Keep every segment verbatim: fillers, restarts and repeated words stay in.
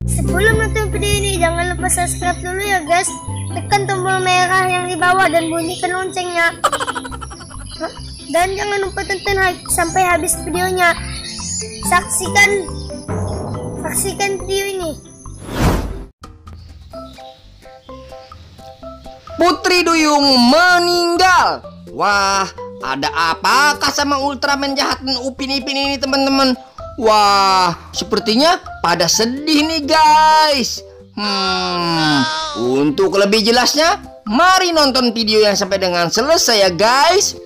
Sebelum nonton video ini, jangan lupa subscribe dulu ya guys. Tekan tombol merah yang di bawah dan bunyikan loncengnya. Dan jangan lupa tonton sampai habis videonya. Saksikan saksikan video ini. Putri Duyung meninggal. Wah, ada apakah sama Ultraman jahat dan Upin Ipin ini teman-teman? Wah, sepertinya pada sedih nih guys. Hmm, untuk lebih jelasnya, mari nonton video yang sampai dengan selesai ya guys.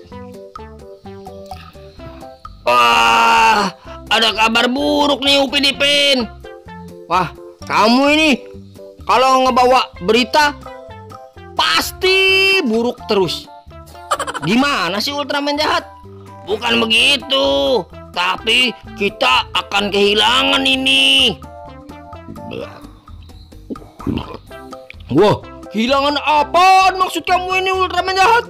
Wah, ada kabar buruk nih Upin Ipin. Wah, kamu ini kalau ngebawa berita pasti buruk terus. Gimana sih Ultraman jahat? Bukan begitu, tapi kita akan kehilangan ini. Wah, kehilangan apaan maksud kamu ini Ultraman jahat?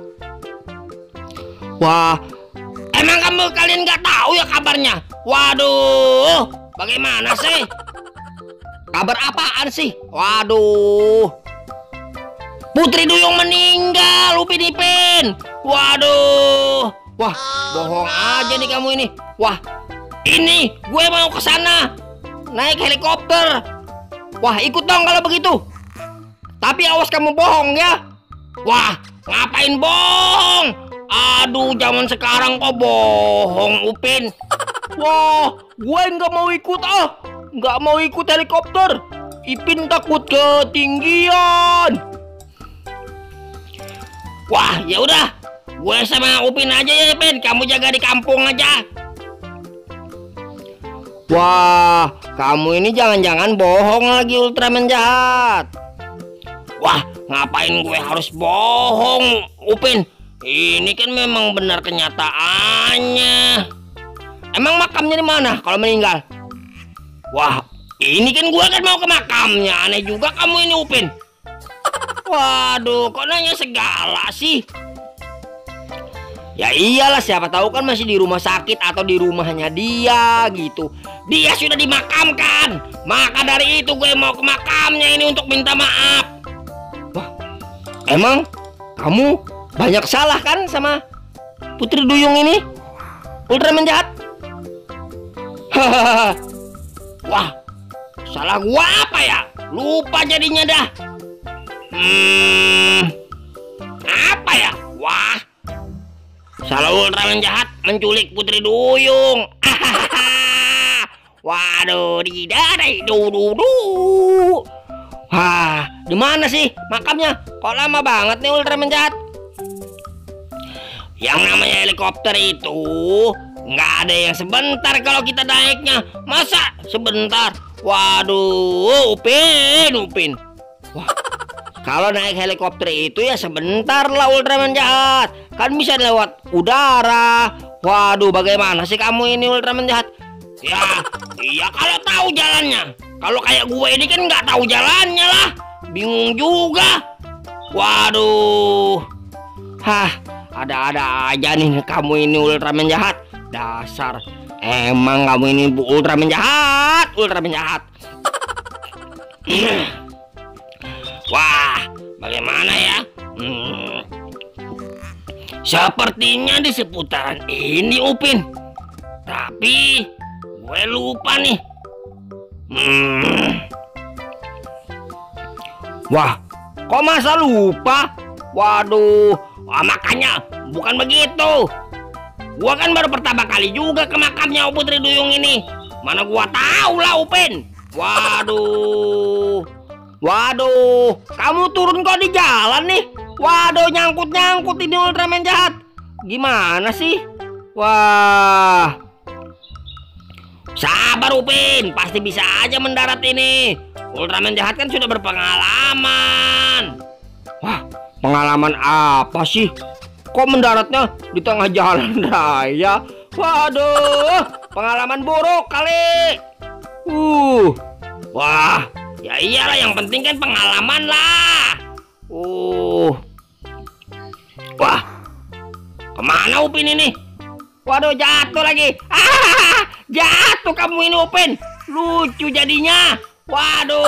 Wah, emang kamu kalian nggak tahu ya kabarnya? Waduh, bagaimana sih? Kabar apaan sih? Waduh, Putri Duyung meninggal, Upin Ipin. Waduh, wah, bohong aja nih kamu ini. Wah, ini gue mau ke sana naik helikopter. Wah, ikut dong kalau begitu. Tapi awas kamu bohong ya. Wah, ngapain bohong? Aduh, zaman sekarang kok bohong, Upin. Wah, gue nggak mau ikut ah, nggak mau ikut helikopter. Ipin takut ketinggian. Wah, ya udah, gue sama Upin aja ya, Ipin. Kamu jaga di kampung aja. Wah, kamu ini jangan-jangan bohong lagi Ultraman jahat. Wah, ngapain gue harus bohong, Upin? Ini kan memang benar kenyataannya. Emang makamnya di mana kalau meninggal? Wah, ini kan gue kan mau ke makamnya. Aneh juga kamu ini, Upin. Waduh, kok nanya segala sih? Ya iyalah, siapa tahu kan masih di rumah sakit atau di rumahnya dia gitu. Dia sudah dimakamkan. Maka dari itu gue mau ke makamnya ini untuk minta maaf. Wah, emang kamu banyak salah kan sama Putri Duyung ini? Ultraman jahat? Hahaha. Wah, salah gua apa ya? Lupa jadinya dah. Hmm, apa ya? Wah, salah Ultraman jahat menculik Putri Duyung. Waduh, didadai du-du-du. Wah, di mana sih makamnya? Kok lama banget nih Ultraman jahat? Yang namanya helikopter itu nggak ada yang sebentar kalau kita naiknya. Masa sebentar? Waduh, Upin, Upin. Wah, kalau naik helikopter itu ya sebentar lah Ultraman jahat. Kan bisa lewat udara. Waduh, bagaimana sih kamu ini Ultraman jahat? Ya, iya kalau tahu jalannya. Kalau kayak gue ini kan nggak tahu jalannya lah. Bingung juga. Waduh. Hah, ada-ada aja nih kamu ini Ultraman jahat. Dasar, emang kamu ini Ultraman jahat, Ultraman jahat. Wah, bagaimana ya? Hmm. Sepertinya di seputaran ini, Upin. Tapi gue lupa nih. Hmm. Wah, kok masa lupa? Waduh, wah, makanya bukan begitu. Gua kan baru pertama kali juga ke makamnya Putri Duyung ini. Mana gua tahu lah, Upin. Waduh. Waduh, kamu turun kok di jalan nih? Waduh, nyangkut-nyangkut ini Ultraman jahat. Gimana sih? Wah. Sabar Upin, pasti bisa aja mendarat ini. Ultraman jahat kan sudah berpengalaman. Wah, pengalaman apa sih? Kok mendaratnya di tengah jalan raya? Waduh, pengalaman buruk kali. Uh, wah, ya iyalah, yang penting kan pengalaman lah. Uh, wah, kemana Upin ini? Waduh, jatuh lagi. Ah, jatuh kamu ini Upin. Lucu jadinya. Waduh.